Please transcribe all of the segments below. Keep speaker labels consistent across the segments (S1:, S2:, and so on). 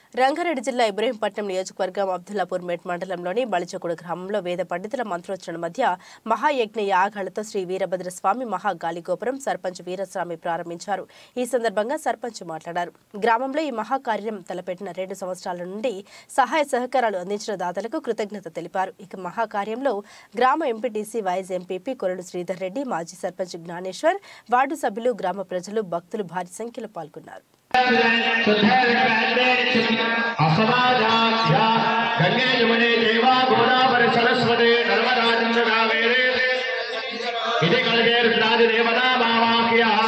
S1: రంగారెడ్డి జిల్లా ఇబ్రహీంపట్నం నియోజకవర్గం అబ్దుల్లాపూర్ మెట్ మండలంలోని బలిచకుడు గ్రామంలో వేద పండితుల మంత్రోచ్చరణ మధ్య మహాయజ్ఞ యాగాలతో శ్రీ వీరభద్రస్వామి మహాగాలిగోపురం సర్పంచ్ వీరస్వామి ప్రారంభించారు. ఈ సందర్భంగా సర్పంచ్ మాట్లాడారు. గ్రామంలో ఈ మహాకార్యం తలపెట్టిన 2 సంవత్సరాల నుండి సహాయ సహకారాలు అందించిన దాతలకు కృతజ్ఞత తెలిపారు. ఇక మహాకార్యంలో గ్రామ ఎంపీటీసీ వైస్ ఎంపీపీ కొరడు శ్రీధర్ రెడ్డి, మాజీ సర్పంచ్ జ్ఞానేశ్వర్, వార్డు సభ్యులు, గ్రామ ప్రజలు, భక్తులు భారీ సంఖ్యలో పాల్గొన్నారు.
S2: गंगे यमुने देवा गोदावरी सरस्वती नर्मदा चंद्र कावेरी इति कलगे रुद्रादि देवता भावाख्याः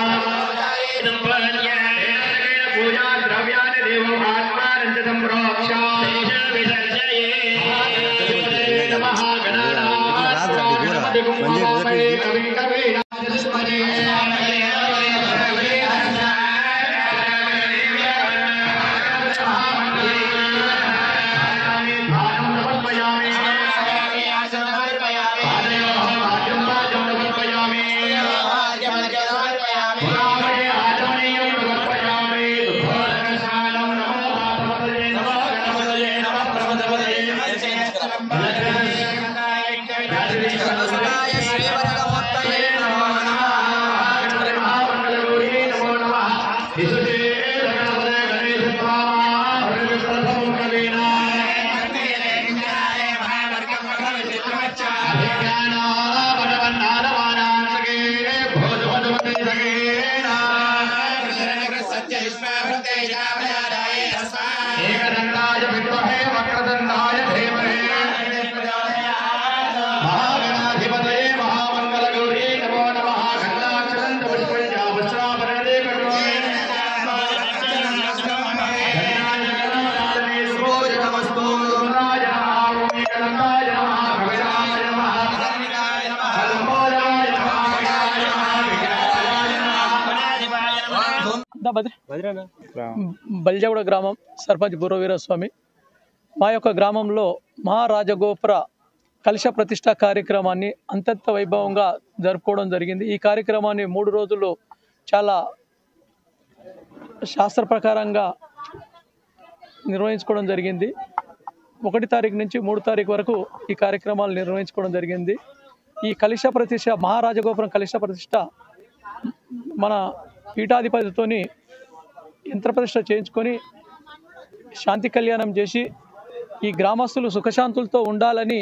S2: पूजा द्रव्यानि देवम् आत्मानं च संप्रोक्ष्य नमः गणानां
S3: బలిజగూడ గ్రామం సర్పంచ్ బుర్ర వీరస్వామి. మా యొక్క గ్రామంలో మహారాజగోపుర కలశ ప్రతిష్ట కార్యక్రమాన్ని అత్యంత వైభవంగా జరుపుకోవడం జరిగింది. ఈ కార్యక్రమాన్ని 3 రోజులు చాలా శాస్త్ర ప్రకారంగా నిర్వహించుకోవడం జరిగింది. 1 తారీఖు నుంచి 3 తారీఖు వరకు ఈ కార్యక్రమాలు నిర్వహించుకోవడం జరిగింది. ఈ కలశ ప్రతిష్ట, మహారాజగోపురం కలశ ప్రతిష్ట మన పీఠాధిపతితోని యంత్రప్రతిష్ఠ చేయించుకొని శాంతి కళ్యాణం చేసి ఈ గ్రామస్తులు సుఖశాంతులతో ఉండాలని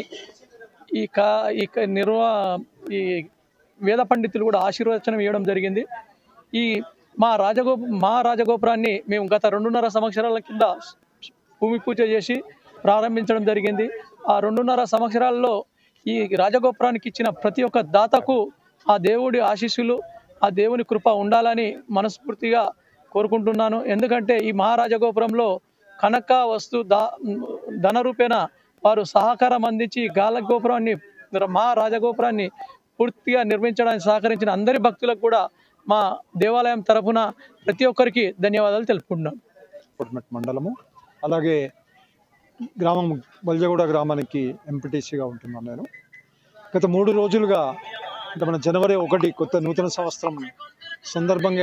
S3: ఈ వేద పండితులు కూడా ఆశీర్వచనం ఇవ్వడం జరిగింది. ఈ మహారాజగోపురాన్ని మేము గత 2.5 సంవత్సరాల కింద భూమి పూజ చేసి ప్రారంభించడం జరిగింది. ఆ 2.5 సంవత్సరాల్లో ఈ రాజగోపురానికి ఇచ్చిన ప్రతి ఒక్క దాతకు ఆ దేవుడి ఆశీస్సులు, ఆ దేవుని కృప ఉండాలని మనస్ఫూర్తిగా కోరుకుంటున్నాను. ఎందుకంటే ఈ మహారాజగోపురంలో కనక వస్తు ధన రూపేణ వారు సహకారం అందించి గాలగోపురాన్ని, మహారాజగోపురాన్ని పూర్తిగా నిర్మించడానికి సహకరించిన అందరి భక్తులకు కూడా మా దేవాలయం తరఫున ప్రతి ఒక్కరికి ధన్యవాదాలు తెలుపుకుంటున్నాను.
S4: మండలము అలాగే గ్రామం బలిజగూడ గ్రామానికి ఎంపీటీసీగా ఉంటున్నాను నేను. గత 3 రోజులుగా అంటే మన జనవరి 1 కొత్త నూతన సంవత్సరం సందర్భంగా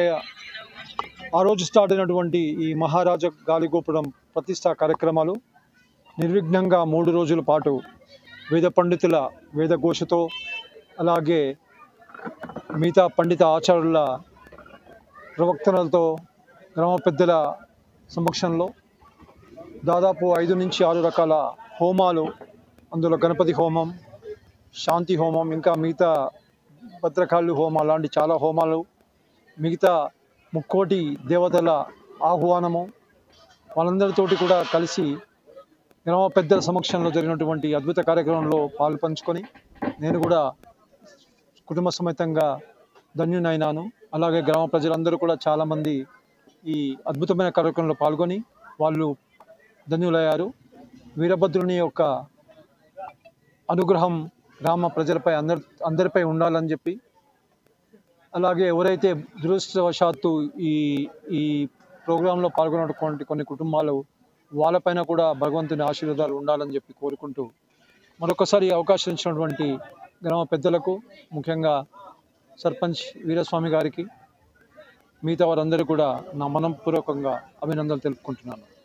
S4: ఆ రోజు స్టార్ట్ అయినటువంటి ఈ మహారాజ గాలిగోపురం ప్రతిష్టా కార్యక్రమాలు నిర్విఘ్నంగా 3 రోజుల పాటు వేద పండితుల వేదఘోషతో అలాగే మిగతా పండిత ఆచార్యుల ప్రవక్తనలతో గ్రామ పెద్దల సమక్షంలో దాదాపు 5 నుంచి 6 రకాల హోమాలు, అందులో గణపతి హోమం, శాంతి హోమం, ఇంకా మిగతా భద్రకాళి హోమం లాంటి చాలా హోమాలు, మిగతా 3 దేవతల ఆహ్వానము, వాళ్ళందరితోటి కూడా కలిసి గ్రామ పెద్దల సమక్షంలో జరిగినటువంటి అద్భుత కార్యక్రమంలో పాల్పంచుకొని నేను కూడా కుటుంబ సమేతంగా ధన్యునైనాను. అలాగే గ్రామ ప్రజలందరూ కూడా చాలామంది ఈ అద్భుతమైన కార్యక్రమంలో పాల్గొని వాళ్ళు ధన్యులయ్యారు. వీరభద్రుని యొక్క అనుగ్రహం గ్రామ ప్రజలపై అందరిపై ఉండాలని చెప్పి, అలాగే ఎవరైతే దురదృష్టవశాత్తు ఈ ప్రోగ్రాంలో పాల్గొన్నటువంటి కొన్ని కుటుంబాలు వాళ్ళపైన కూడా భగవంతుని ఆశీర్వాదాలు ఉండాలని చెప్పి కోరుకుంటూ మరొకసారి అవకాశం ఇచ్చినటువంటి గ్రామ పెద్దలకు, ముఖ్యంగా సర్పంచ్ వీరస్వామి గారికి, మిగతా వారందరూ కూడా నా మనపూర్వకంగా అభినందనలు తెలుపుకుంటున్నాను.